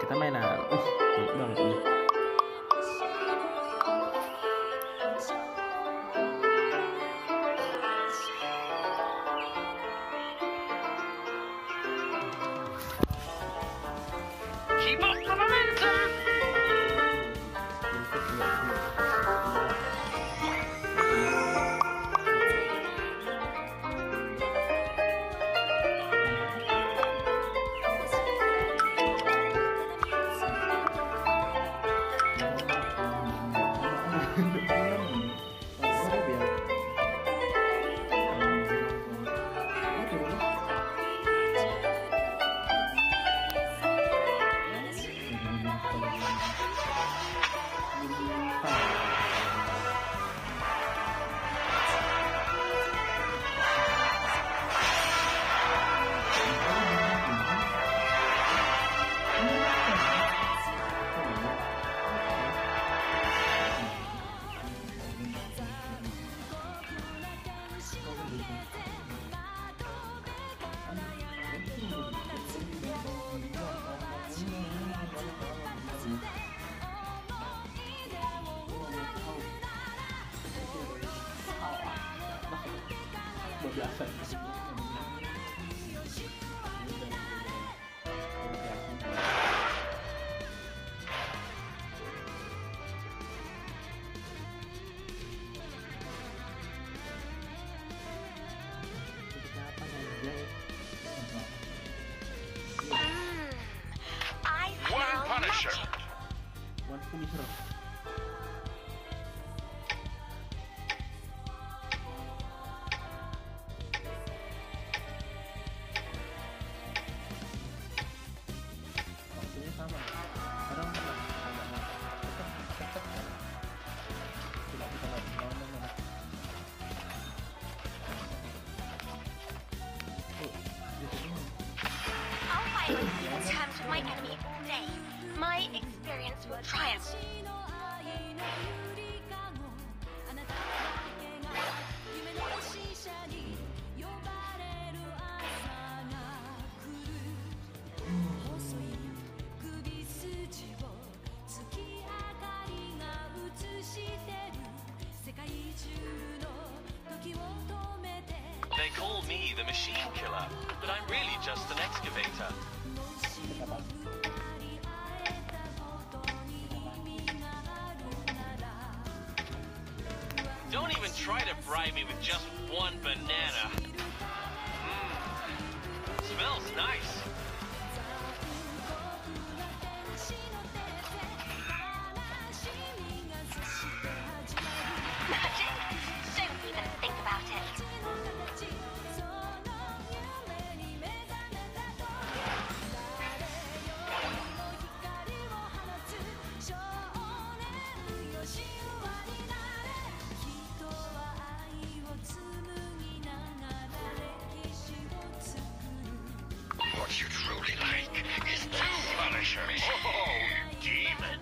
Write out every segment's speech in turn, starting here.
kita mainan. Banyak banget nih. Keep up the momentum. Biasa. One Punisher. One Punisher. Waktunya sama. Sekarang tidak bisa lawan mana. I'll fight on equal terms with my enemy all day. My experience will triumph. They call me the machine killer, but I'm really just an excavator. Don't even try to bribe me with just one banana. Smells nice. Magic? Don't even think about it. What you truly like is two Punishers. Oh, you demon.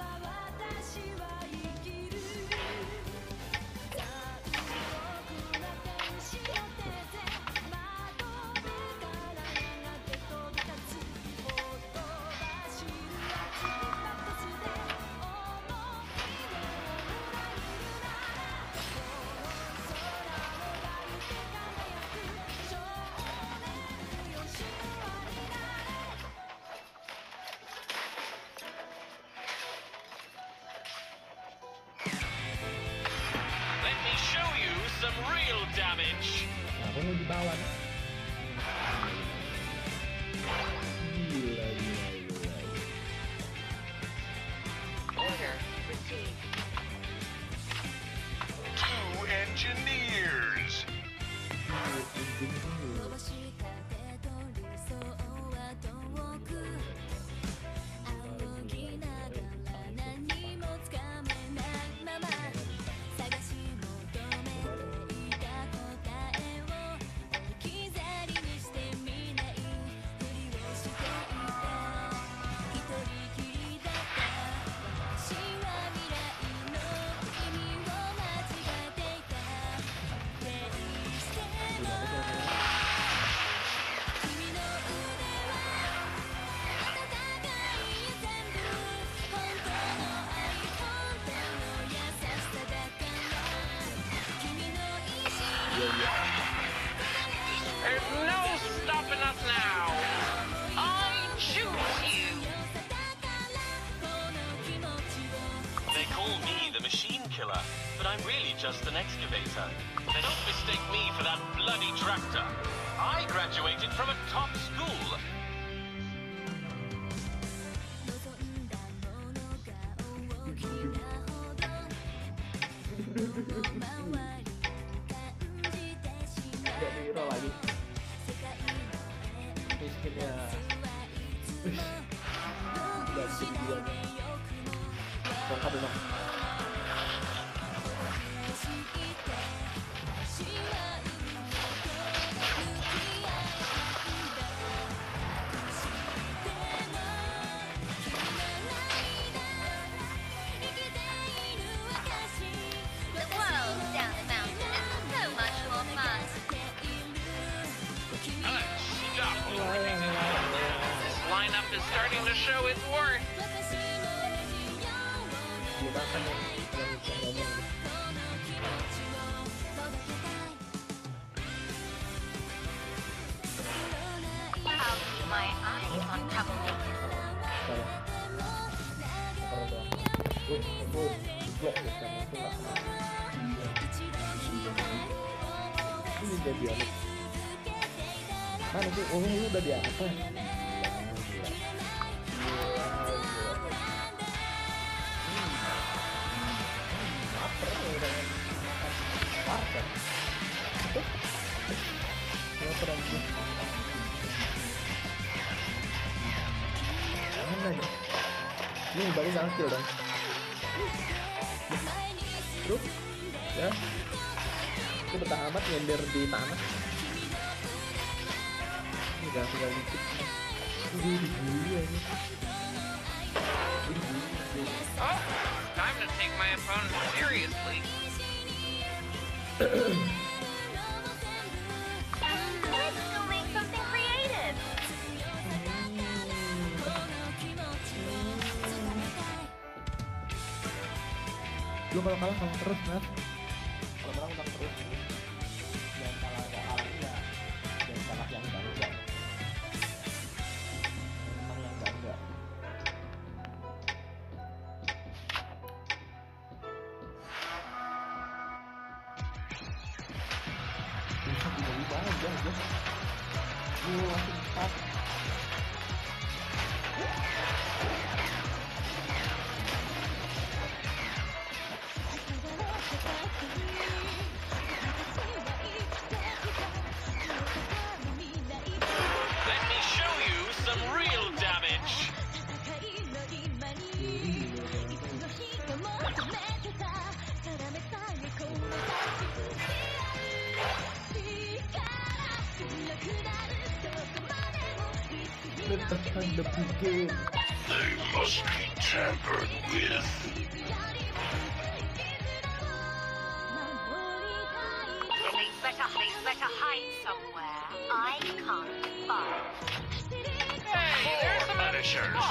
Let me show you some real damage. Aku mau ditawan. Gila. Order received. Two engineers. I'm really just an excavator. Now don't mistake me for that bloody tractor. I graduated from a top school. Gak di-roll lagi. Miskinnya. Gak bisa dibilang. Bongkar dong. The world down the mountain is so much more fun. Stop. This lineup is starting to show its worth. Gimana yang bisa ngomong. I'll keep my eyes on troublemakers. Salah. Taruh doang. Blok ya kan. Itu nggak kena. Ini udah di atas. Mana sih? Oh ini udah di atas. Lapar nih udah makan warteg. Lapar aja. Mana nih? Ini balik angkil dong. Terus ya. Itu betah amat nyender di tanah. Ini udah tinggal dikit. Ini diguli aja. Oh, time to take my opponent seriously. Let's go make something creative. Lu kalau kalah terus, Mas. Kalau menang utang terus. Jangan kalah ya. Jangan kalah yang bangga. Menang yang bangga. Bisa tiba-tiba aja. Langsung cepat. Let me show you some real damage. Letakkan the game. They must be tampered with. Please better hide somewhere I can't find. Hey, there's some Punishers.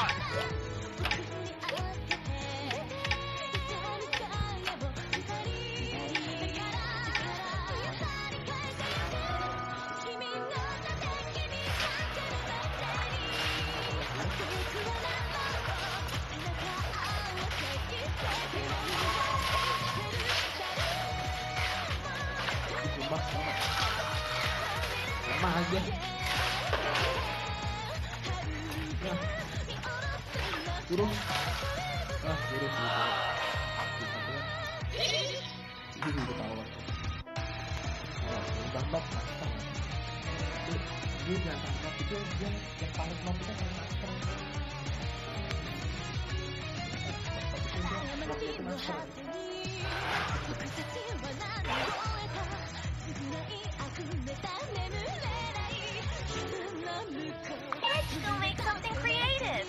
Lemah aja. Nah. Turun. Ah, turun. Ini udah tahu. Bambak pasang. Dia jangan bambak itu yang paling lemah itu kan pasang. Let's go make something creative.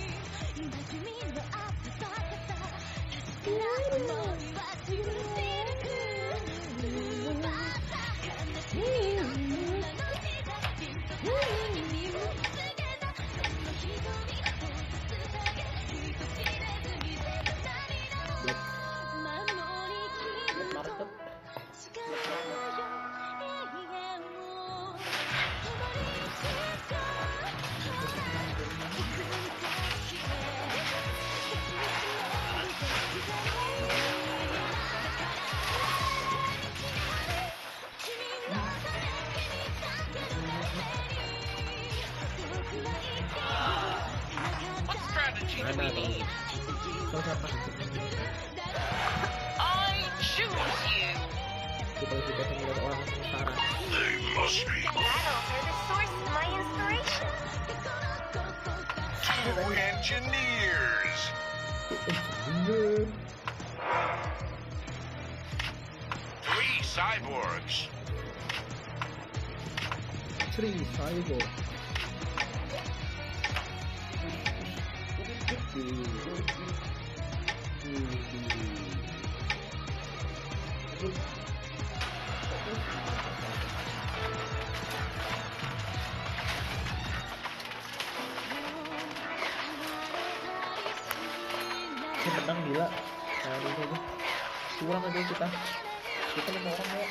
Market. do we need? I choose you. They must be Battles are the source of my inspiration. two engineers. 3 cyborgs. 3 cyborg. Ini menang gila. Nah, ini aja. Kurang aja kita 5 orang ya.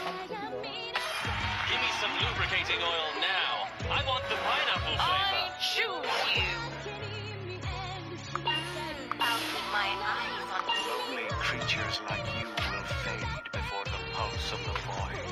Give me some lubricating oil now. I want the pineapple flavor. I choose you. I'll keep my eyes on you. Lonely creatures like you will fade before the pulse of the void.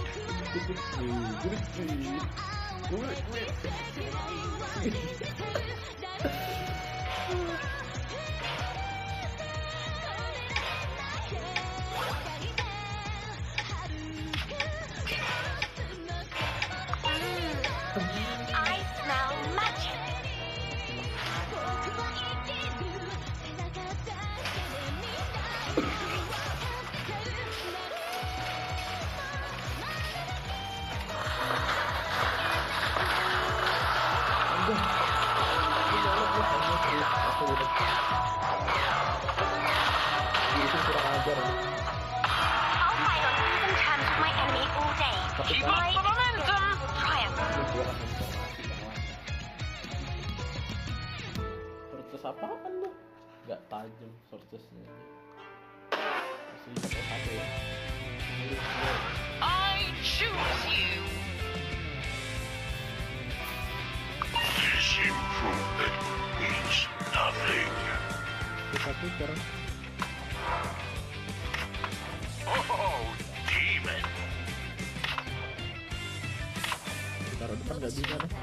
I smell magic. I'll fight on even terms with my enemy all day. Keep up the momentum. Triumph. Sorces apaan lu? Gak tajam sorcesnya. Masih satu ya. I choose you. This improvement means nothing. Kita putar. Oh, demon. Taruh depan gak bisa deh.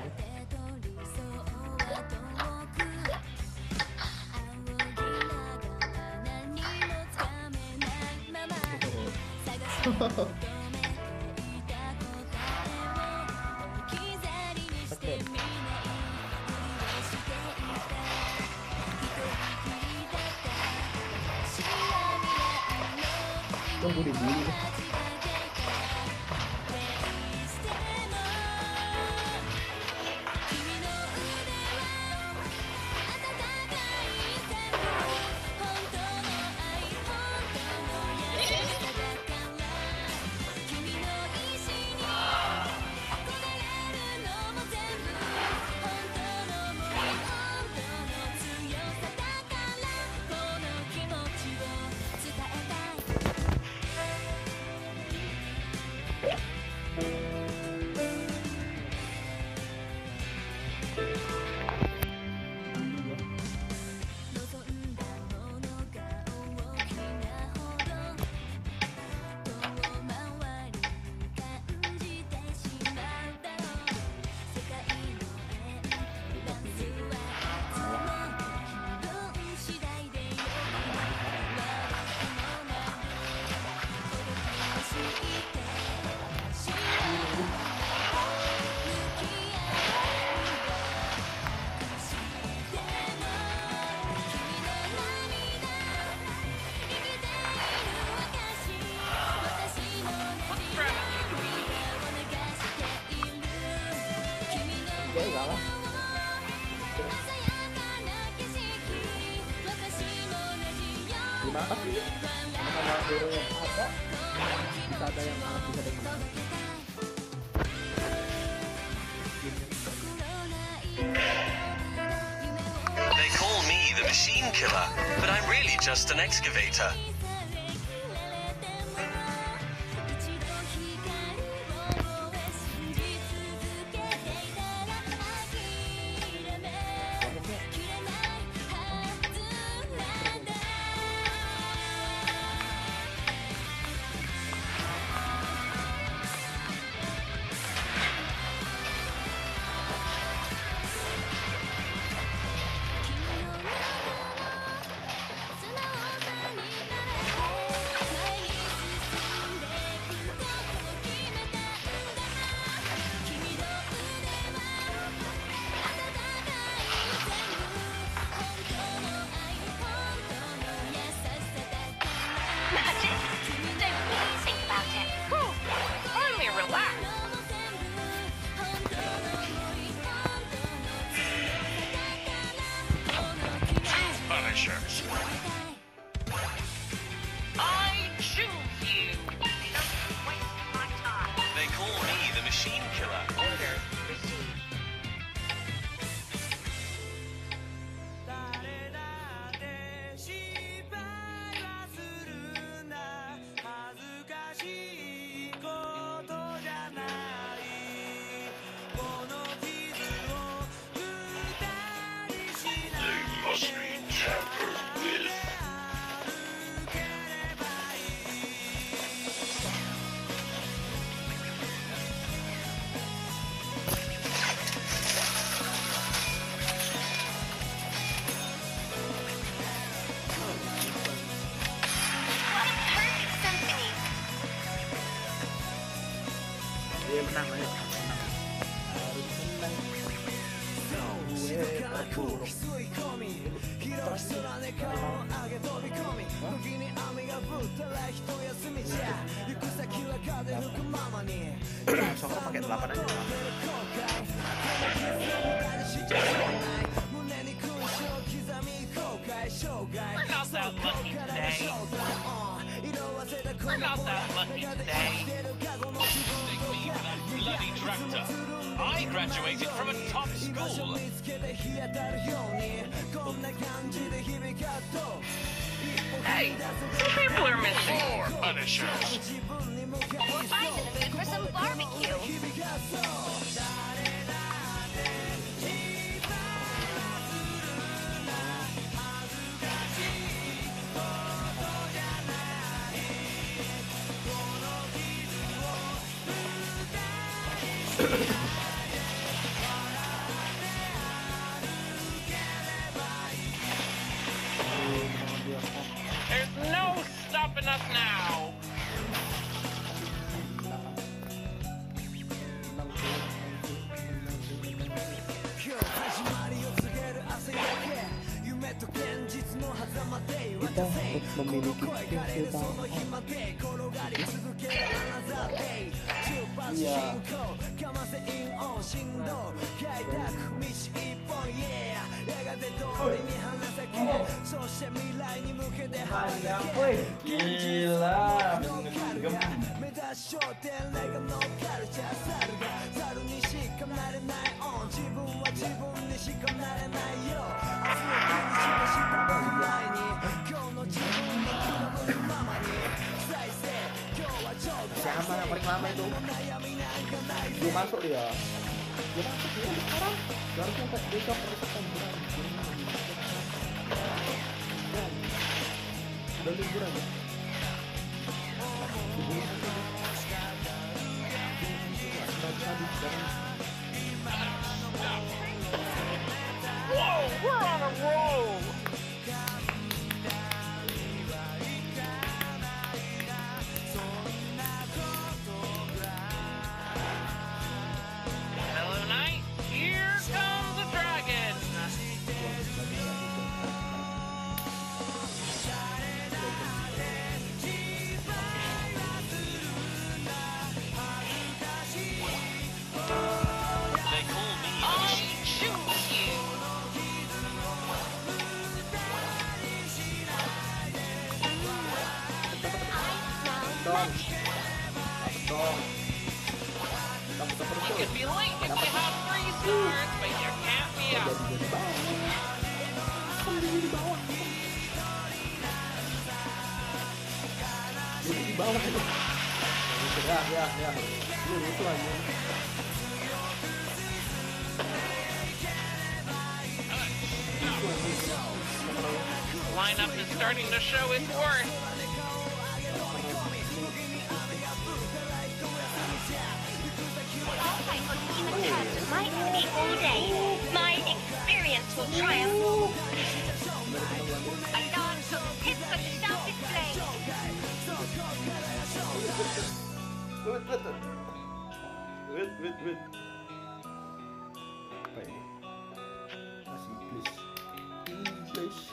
Oh, gue dibully deh. Dia kalah. Gimana sih? Sama hero yang ada, bisa ada yang kalah, bisa ada yang menang. They call me the machine killer, but I'm really just an excavator. Punisher. I choose you. Don't waste my time. They call me the Machine Killer. Order received. They must be tampered with. What a perfect symphony. Dia menang aja. Harus menang. Soko pakai 8 aja. We're not that lucky today. We're not that lucky today. Mistake me for that bloody tractor. I graduated from a top school. Hey, some people are missing. More Punishers. I'm in the mood for some barbecue. There's no stopping us now. Kita harus memiliki kesetaraan. Iya. Gila. Siapa yang paling lama itu? Belum masuk dia. Dia masuk dia sekarang. Harusnya besok liburan. Udah liburan ya? Whoa, we're on a roll. Hello, Knight. Here comes the dragon. They call me the Machine Choose you. Dong. Dong. Kamu You terus. can be late if you have 3 stars, but you can't be out. Jadi di bawah itu. Ya. Lu itu aja. Lineup is starting to show its worth. I'll fight on even terms with my enemy all day. My experience will triumph. A dance of hits and self-display. Wait. Apa ini? Masih English.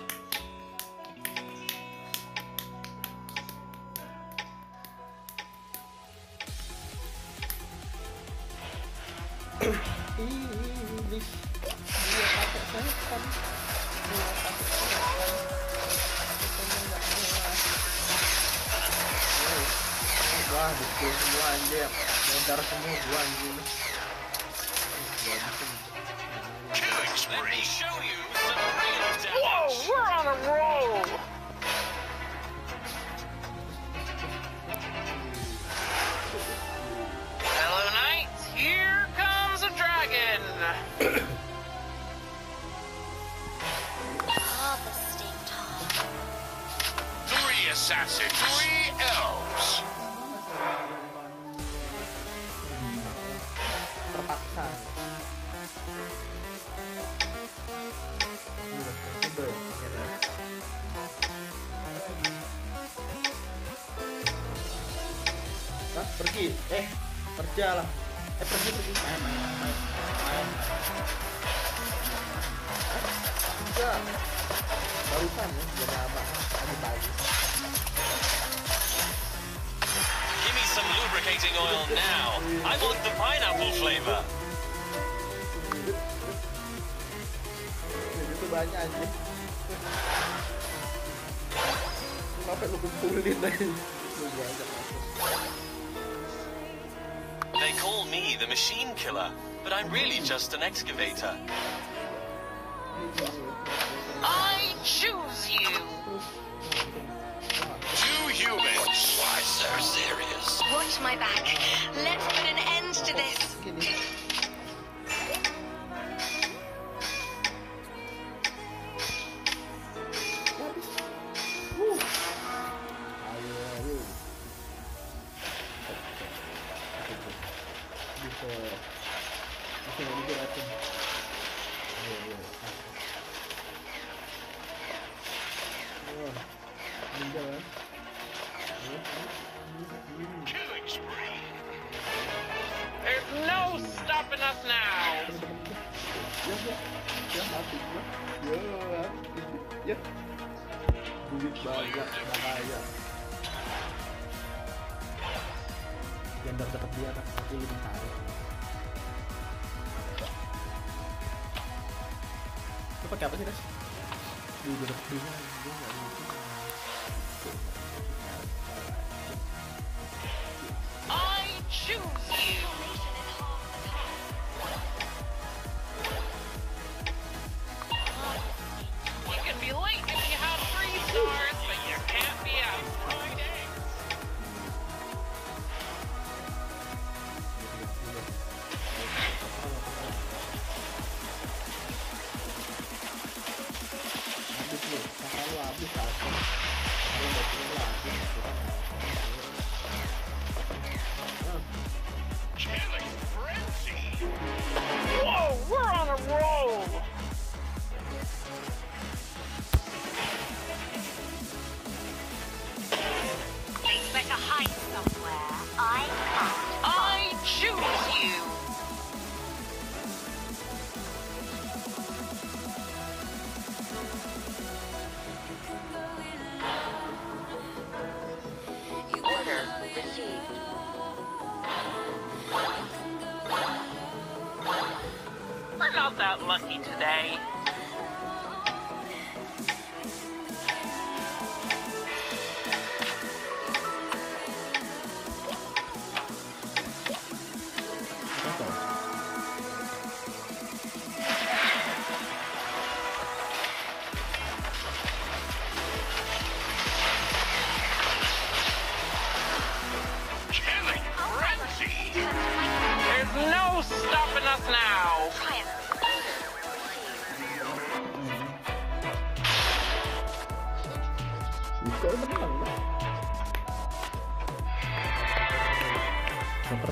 English. Dia pakai setan. lah, dipukul semua anjir. Modar semua gua anjing. Gua habisin. Let me show you some real damage. Whoa, we're on a roll! Hello, knights. Here comes a dragon. Harvesting time. 3 assassins, 3 elves. Terpaksa. Udah, akhirnya. Hah, pergi. Kerja lah. Pergi. Main. Enggak. Barusan ya, udah lama. Pagi-pagi. Give me some lubricating oil now. I want the pineapple flavor. Itu banyak anjing. Sampai lu kumpulin aja. Lu banyak masuk. They call me the machine killer, but I'm really just an excavator. I choose you. 2 humans. Why so serious? Watch my back. Let's put an end to this. Gini. Habis. Ayo. Bisa ini gerakan. Ayo. Ninja kan? Killing spree. There's no stopping us now. Ya mati gua. Ya. Duit banyak, bahaya. Jandar tetap dia kan, tapi lebih tarik. Lu pakai apa sih, Des? Udah bingung, gue nggak ngerti. I choose you. You can be late if you have 3 stars, but you can't be out fried eggs. Habis lu, kakak lu habis aku. Lu udah pulang lagi. Killing frenzy. Whoa, we're on a roll. They better hide somewhere. I choose you. Order received. We're not that lucky today. Killing frenzy. There's no stopping us now. Kok menang lah. Super.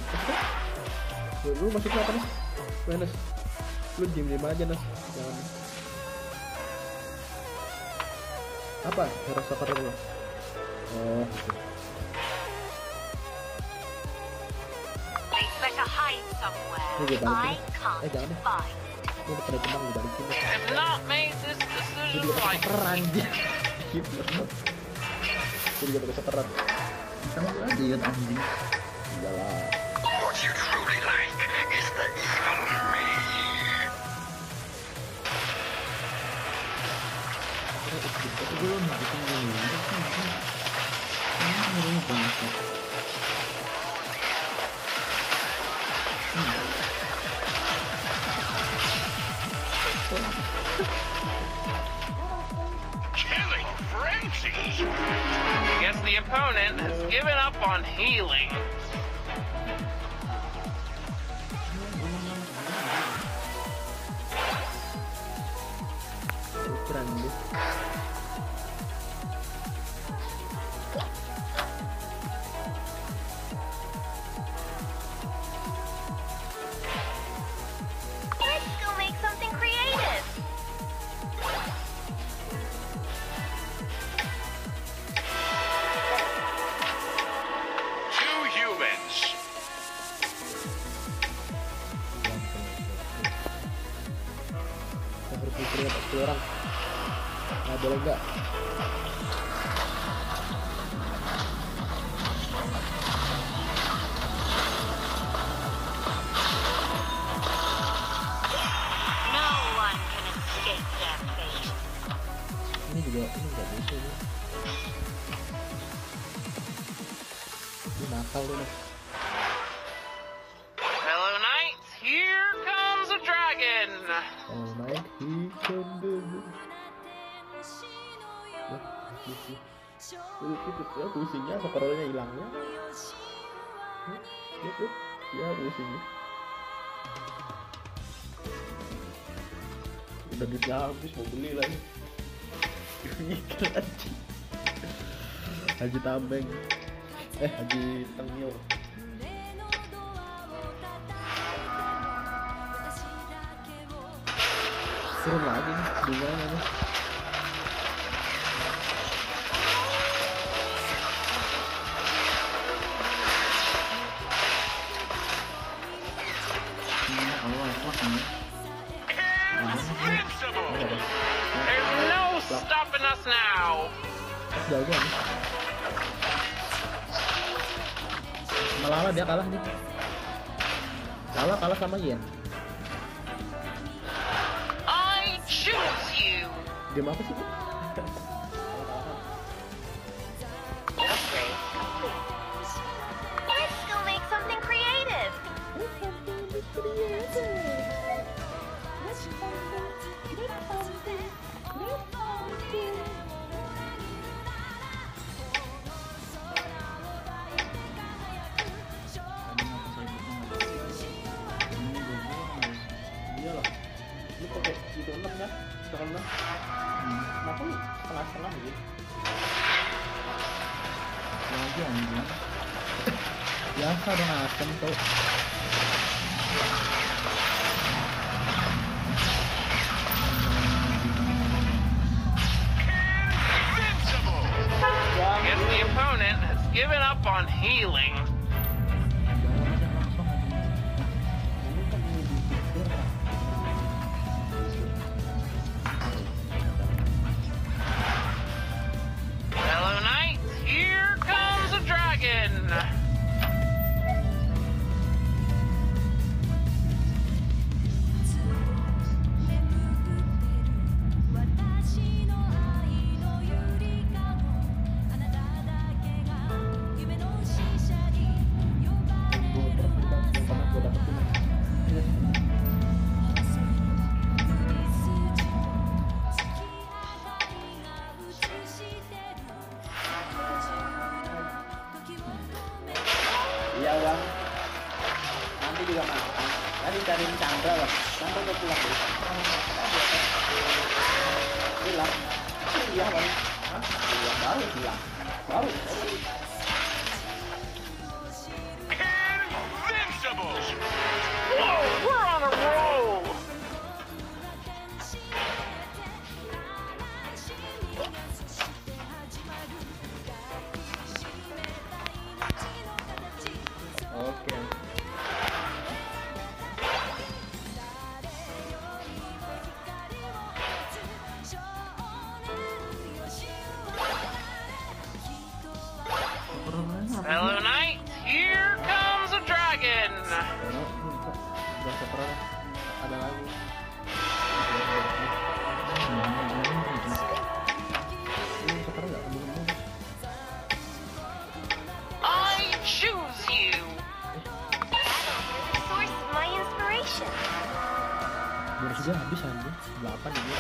Lu masih kenapa nih? Nes. Lu diem aja Nes. Jangan. Apa? Hero soccer lu. Oh. They better hide somewhere. Ini gue balikin. I can't Jangan deh. find. Ini udah pada tenang gue balikin. I've not made this Gue decision juga pakai like socceran anjir. Gue juga pakai socceran. Sama gue aja ya anjing. Enggak lah. What you truly like is the evil me. Gue belum bikin ini. Ini banget. Killing frenzy. Guess the opponent has given up on healing. Keren deh. Let's go make something creative. Two humans. Kita harus mikirin 10 orang. Nah, boleh nggak? No one can escape their fate. Ini nggak bisa nih. Ini nakal lu nih. Hello, knights. Here comes a dragon. Kalau main hitam dulu. Ya pusingnya, scrollnya hilangnya. Gitu, ya pusingnya. Udah duitnya habis, mau beli lagi. Mikir aja. Haji Tambeng, Haji Tengyur. Seru lagi nih, gimana nih? Invincible. There's no stopping us now. Jauh nih. Malah dia kalah nih. Kalah sama Yen. I choose you. Game apa sih? Upgrade complete. Let's go make something creative. Iya lah. Lu pakai itu 6 ya? Sekarang 6. Kenapa lu setengah-setengah gitu? Lagi anjing. Biasa dong asem tuh. Invincible. Guess the opponent has given up on healing. Hello, knights. Here comes a dragon. Iya bang. Nanti juga makan. Tadi cariin Chandra bang. Chandra udah pulang dulu. Bilang. Iya bang. Hah? Iya baru bilang. Baru. Invincible. Whoa, we're on a roll. Oke.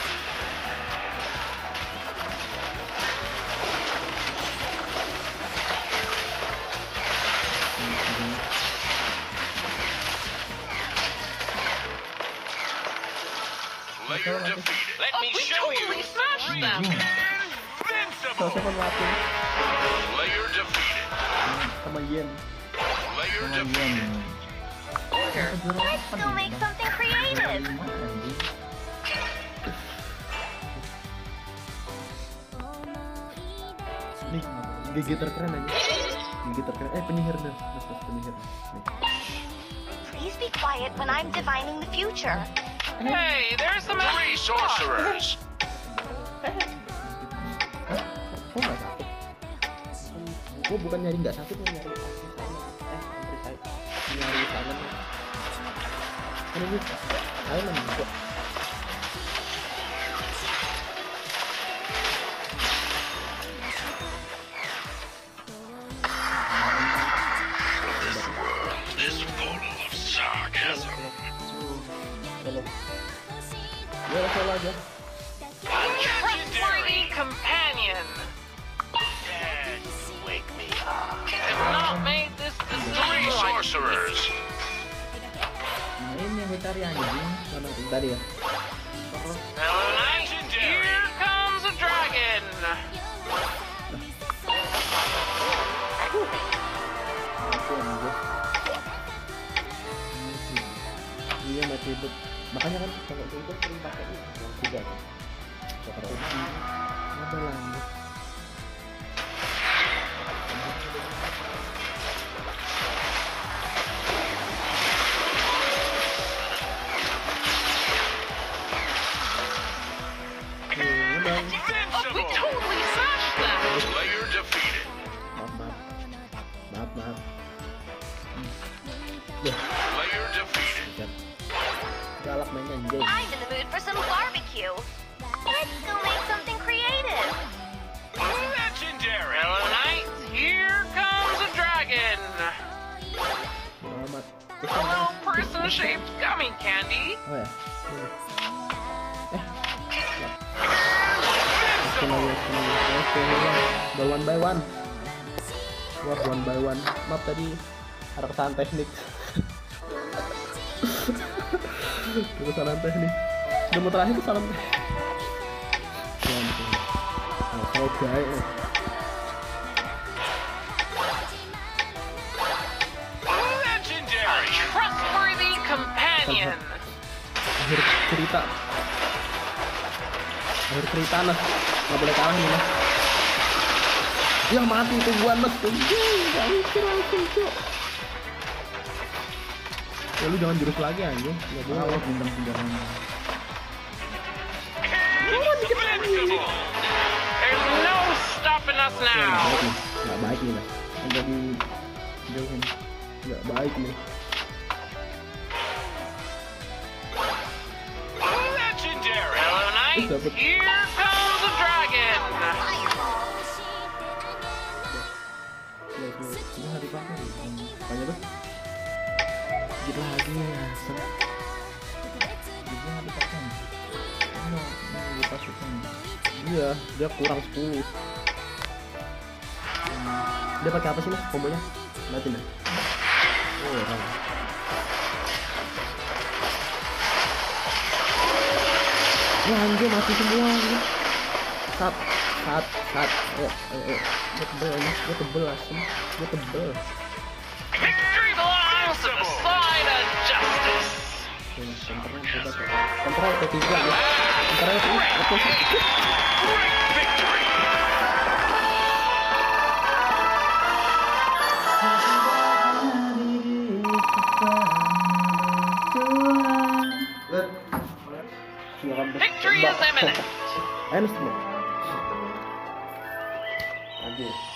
Player defeated. Let me show you. Smash them! Kalau siapa mati Player defeated. sama Yen. Player defeated. Let's go make something creative! Nih, gigi terkeren aja. Gigi terkeren. Penyihir dah. Mas penyihir. Nih. Please be quiet when I'm divining the future. Hey, there's some 3 sorcerers. Kok nggak sakit? Gue bukan nyari nggak sakit, gue nyari nyari silent. Kan ini silent juga. Is full of sarcasm. Ya salah aja. trustworthy companion. Dad, wake me up. Have not made this 3 decision. sorcerers. Nah, ini yang gue cari anjing. Mana tadi ya? Hello, Knight. Here comes a dragon. Aku anjing. Iya mati hidup. Makanya kan kalau itu sering pakai ini juga kan. Seperti ini. Ada lanjut. Oh, we totally smashed them. Player defeated. Maaf. Player defeated. Galak mainnya anjing. I'm in the mood for some barbecue. Let's go make something creative. Legendary. Hello, Knight. Here comes a dragon. Selamat. Hello, person-shaped gummy candy. Oh ya. Oke, one by one. Buat one by one. Maaf tadi ada kesalahan teknik. Kesalahan teknik. Udah mau terakhir kesalahan teknik. Oh, baik. Legendary. Trustworthy companion. Akhir cerita lah. Nggak boleh kalah nih mas. Ya mati tungguan mas. Gak mikir langsung cok. Ya lu jangan jurus lagi anjing. Nggak boleh. Bintang senjatanya. Invincible. There's no stopping us now. Nggak baik nih mas. Jadi jauhin. Nggak baik nih. Legendary. Hello, Knight. Here comes a dragon. Ini hari pakai apanya tuh? Git lagi asem. Gitnya hari pakai. Ini pasukan. Iya, dia kurang 10. Dia pakai apa sih mas? Kombonya? Liatin ya. Oh, orang. Wah, anjir mati semua anjir. Sat. Gue tebel asem. Gue tebel. Victory belongs to the side of justice. Kontrol ke 3 ya. Kontrol ke 3. Great victory. Victory is imminent. Enak semua. Anjir.